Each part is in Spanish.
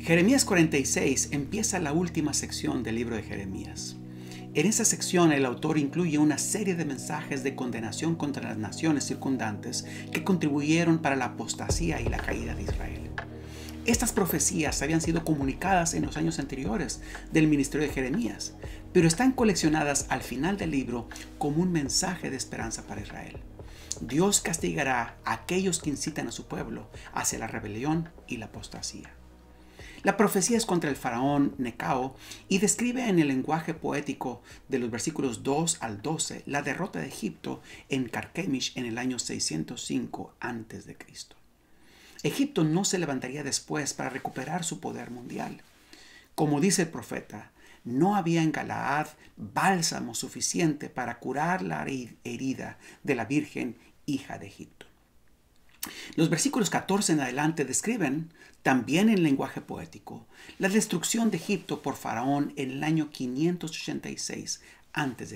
Jeremías 46 empieza la última sección del libro de Jeremías. En esa sección el autor incluye una serie de mensajes de condenación contra las naciones circundantes que contribuyeron para la apostasía y la caída de Israel. Estas profecías habían sido comunicadas en los años anteriores del ministerio de Jeremías, pero están coleccionadas al final del libro como un mensaje de esperanza para Israel. Dios castigará a aquellos que incitan a su pueblo hacia la rebelión y la apostasía. La profecía es contra el faraón Necao y describe en el lenguaje poético de los versículos 2 al 12 la derrota de Egipto en Carquemish en el año 605 a.C. Egipto no se levantaría después para recuperar su poder mundial. Como dice el profeta, no había en Galaad bálsamo suficiente para curar la herida de la Virgen, hija de Egipto. Los versículos 14 en adelante describen, también en lenguaje poético, la destrucción de Egipto por Faraón en el año 586 a.C.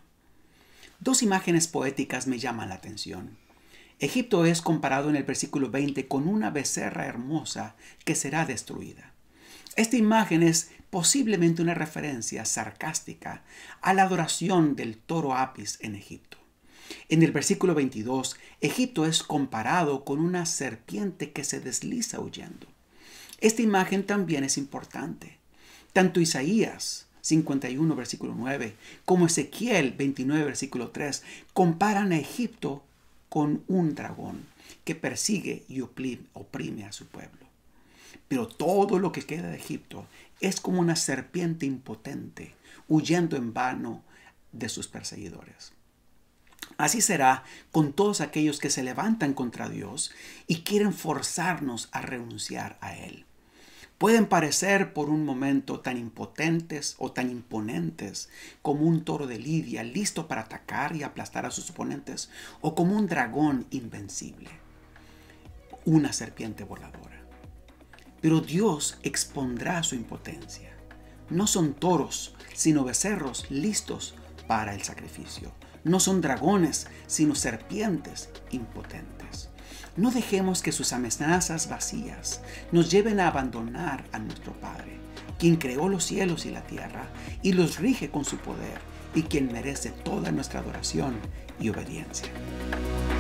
Dos imágenes poéticas me llaman la atención. Egipto es comparado en el versículo 20 con una becerra hermosa que será destruida. Esta imagen es posiblemente una referencia sarcástica a la adoración del toro Apis en Egipto. En el versículo 22, Egipto es comparado con una serpiente que se desliza huyendo. Esta imagen también es importante. Tanto Isaías 51, versículo 9, como Ezequiel 29, versículo 3, comparan a Egipto con un dragón que persigue y oprime a su pueblo. Pero todo lo que queda de Egipto es como una serpiente impotente, huyendo en vano de sus perseguidores. Así será con todos aquellos que se levantan contra Dios y quieren forzarnos a renunciar a Él. Pueden parecer por un momento tan impotentes o tan imponentes como un toro de lidia listo para atacar y aplastar a sus oponentes, o como un dragón invencible, una serpiente voladora. Pero Dios expondrá su impotencia. No son toros, sino becerros listos para el sacrificio. No son dragones, sino serpientes impotentes. No dejemos que sus amenazas vacías nos lleven a abandonar a nuestro Padre, quien creó los cielos y la tierra y los rige con su poder, y quien merece toda nuestra adoración y obediencia.